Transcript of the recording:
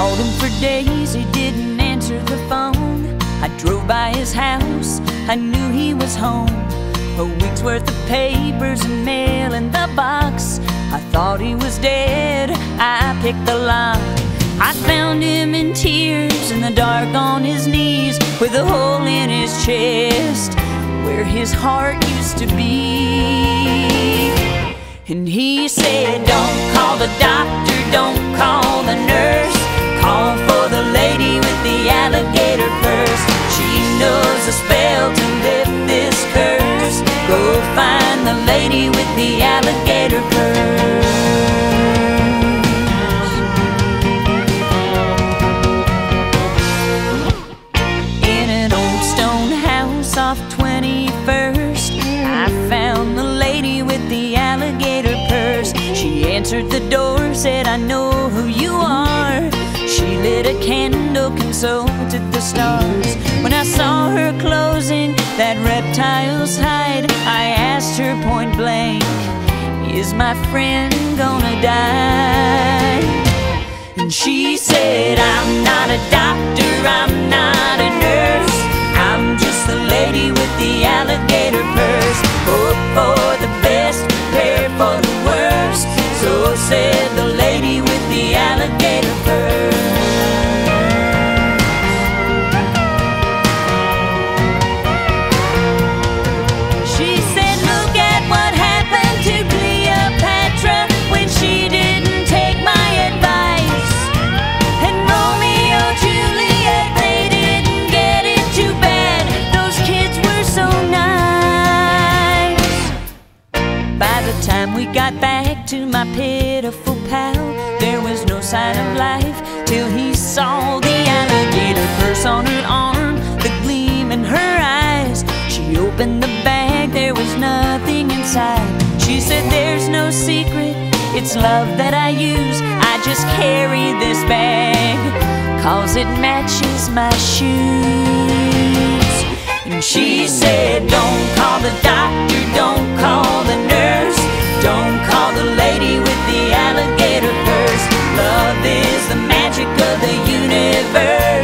called him for days, he didn't answer the phone. I drove by his house, I knew he was home. A week's worth of papers and mail in the box. I thought he was dead, I picked the lock. I found him in tears in the dark on his knees, with a hole in his chest where his heart used to be. And he said, don't call the doctor, don't call the nurse, call for the lady with the alligator purse. She knows a spell to lift this curse. Go find the lady with the alligator purse. In an old stone house off 21st, I found the lady with the alligator purse. She answered the door, said, I know who you are. She lit a candle, consulted the stars. When I saw her closing that reptile's hide, I asked her point blank, is my friend gonna die? And she said, I'm not a doctor, I'm not a nurse, I'm just the lady with the alligator purse. Hope for the best, prepare for the worst, so said the lady with the alligator purse. She said, look at what happened to Cleopatra when she didn't take my advice. And Romeo, Juliet, they didn't get it too bad. Those kids were so nice. By the time we got back to my pitiful pal, there was no sign of life till he saw the alligator purse on her arm, the gleam in her eyes. She opened the bag, there was nothing inside. She said, there's no secret, it's love that I use. I just carry this bag 'cause it matches my shoes. And she said, don't call the doctor, don't call the nurse, don't call the lady with the alligator purse. Love is the magic of the universe.